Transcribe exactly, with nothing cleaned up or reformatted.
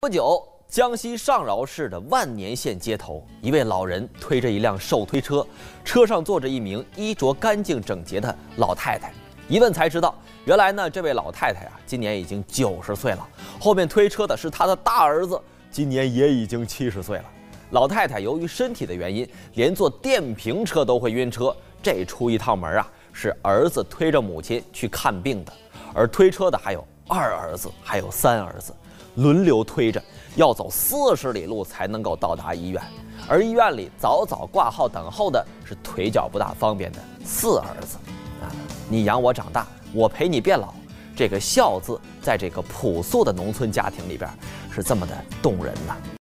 不久，江西上饶市的万年县街头，一位老人推着一辆手推车，车上坐着一名衣着干净整洁的老太太。一问才知道，原来呢，这位老太太啊，今年已经九十岁了，后面推车的是她的大儿子，今年也已经七十岁了。老太太由于身体的原因，连坐电瓶车都会晕车。这出一趟门啊，是儿子推着母亲去看病的，而推车的还有二儿子，还有三儿子。轮流推着，要走四十里路才能够到达医院，而医院里早早挂号等候的是腿脚不大方便的四儿子。啊，你养我长大，我陪你变老，这个孝字在这个朴素的农村家庭里边是这么的动人呐。